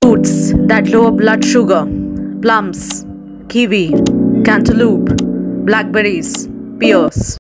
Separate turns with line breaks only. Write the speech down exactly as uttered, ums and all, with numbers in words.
Fruits that lower blood sugar: plums, kiwi, cantaloupe, blackberries, pears.